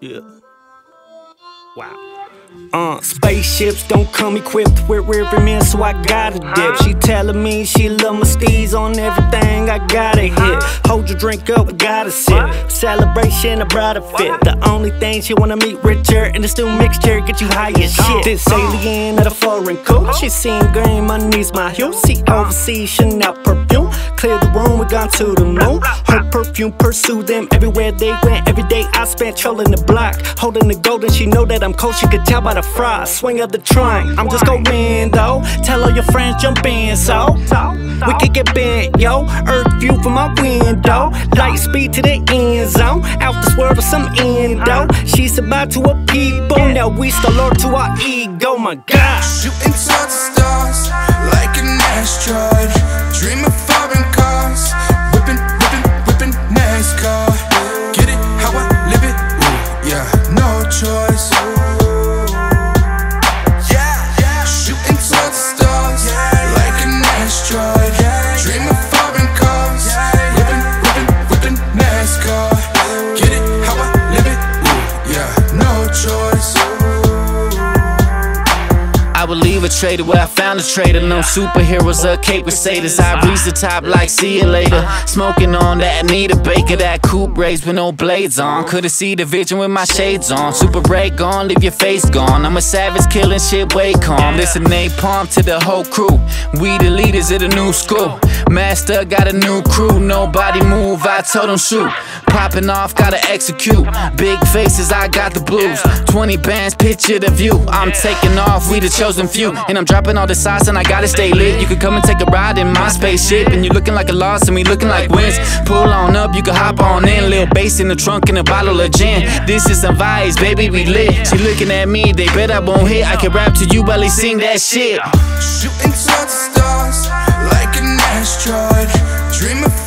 Yeah. Wow. Spaceships don't come equipped with rear men, so I gotta dip. She telling me she love my steez on everything, I gotta hit. Hold your drink up, gotta sip. Celebration, a brighter fit. The only thing she wanna meet richer, and this new mixture get you high as shit. This alien at a foreign coat, she seen game underneath my heel. See overseas Chanel perfume, clear the room, we gone to the moon. Her perfume pursue them everywhere they went. Every day I spent trolling the block, holding the gold, and she know that I'm cold. She could tell by the fry, swing of the trunk. I'm just gon' win though. Tell all your friends jump in, so we could get bent, yo. Earth view from my window, light speed to the end zone. Out this world with some endo. She's about to a people. Now we still loyal to our ego. My God, shooting towards the stars like an asteroid. Dream of foreign cars, whipping Nascar. Get it how I live it, ooh, yeah, no choice. Dream of foreign cars, whipping Nascar. Get it how I live it, ooh, yeah, no choice. I would leave a trader where I found a trader. No superheroes or cape crusaders. I reach the top like see you later. Smoking on that Anita Baker, that coupe race with no blades on. Couldn't see the vision with my shades on. Super break gone, leave your face gone. I'm a savage killing shit, way calm. Listen napalm to the whole crew. We the leaders of the new school. Master got a new crew. Nobody move, I told them shoot. Popping off, gotta execute. Big faces, I got the blues. 20 bands, picture the view. I'm taking off, we the chosen few. And I'm dropping all the sauce and I gotta stay lit. You can come and take a ride in my spaceship, and you looking like a loss and we looking like wins. Pull on up, you can hop on in. Little bass in the trunk and a bottle of gin. This is some vibes, baby, we lit. She looking at me, they bet I won't hit. I can rap to you while they sing that shit. Shooting towards the stars like an asteroid. Dream of